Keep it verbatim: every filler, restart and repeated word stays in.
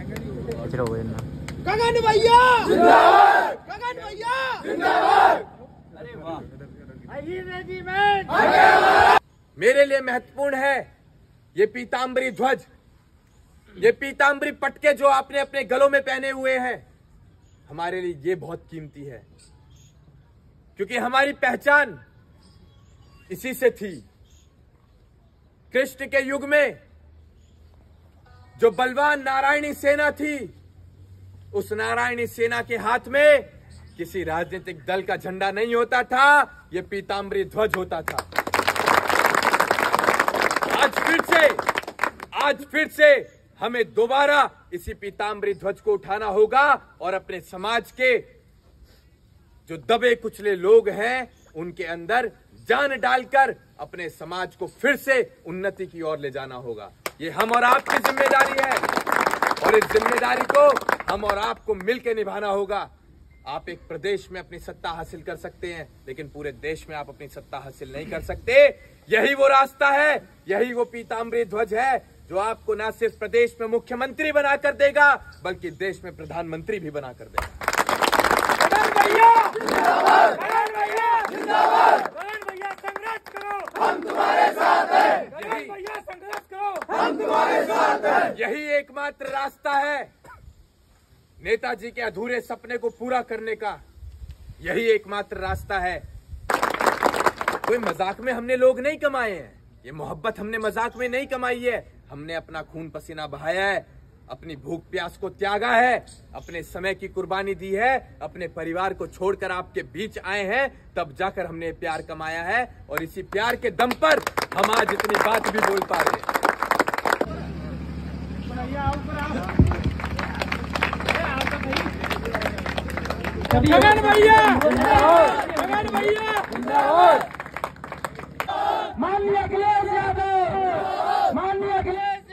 चलो गगन भैया जिंदाबाद, गगन भैया जिंदाबाद। अरे वाह। मेरे लिए महत्वपूर्ण है ये पीतांबरी ध्वज, ये पीतांबरी पटके जो आपने अपने गलों में पहने हुए हैं, हमारे लिए ये बहुत कीमती है, क्योंकि हमारी पहचान इसी से थी। कृष्ण के युग में जो बलवान नारायणी सेना थी, उस नारायणी सेना के हाथ में किसी राजनीतिक दल का झंडा नहीं होता था, यह पीतांबरी ध्वज होता था। आज फिर से आज फिर से हमें दोबारा इसी पीतांबरी ध्वज को उठाना होगा और अपने समाज के जो दबे कुचले लोग हैं उनके अंदर जान डालकर अपने समाज को फिर से उन्नति की ओर ले जाना होगा। ये हम और आपकी जिम्मेदारी है और इस जिम्मेदारी को हम और आपको मिलकर निभाना होगा। आप एक प्रदेश में अपनी सत्ता हासिल कर सकते हैं, लेकिन पूरे देश में आप अपनी सत्ता हासिल नहीं कर सकते। यही वो रास्ता है, यही वो पीतांबरी ध्वज है जो आपको न सिर्फ प्रदेश में मुख्यमंत्री बनाकर देगा, बल्कि देश में प्रधानमंत्री भी बनाकर देगा। संघर्ष करो, हम तुम्हारे साथ हैं। भैया संघर्ष करो, हम तुम्हारे साथ हैं। यही एकमात्र रास्ता है नेताजी के अधूरे सपने को पूरा करने का, यही एकमात्र रास्ता है। कोई मजाक में हमने लोग नहीं कमाए हैं, ये मोहब्बत हमने मजाक में नहीं कमाई है। हमने अपना खून पसीना बहाया है, अपनी भूख प्यास को त्यागा है, अपने समय की कुर्बानी दी है, अपने परिवार को छोड़कर आपके बीच आए हैं, तब जाकर हमने प्यार कमाया है और इसी प्यार के दम पर हम आज इतनी बात भी बोल पा रहे हैं। गगन भैया गगन भैया माननीय अखिलेश यादव, माननीय अखिलेश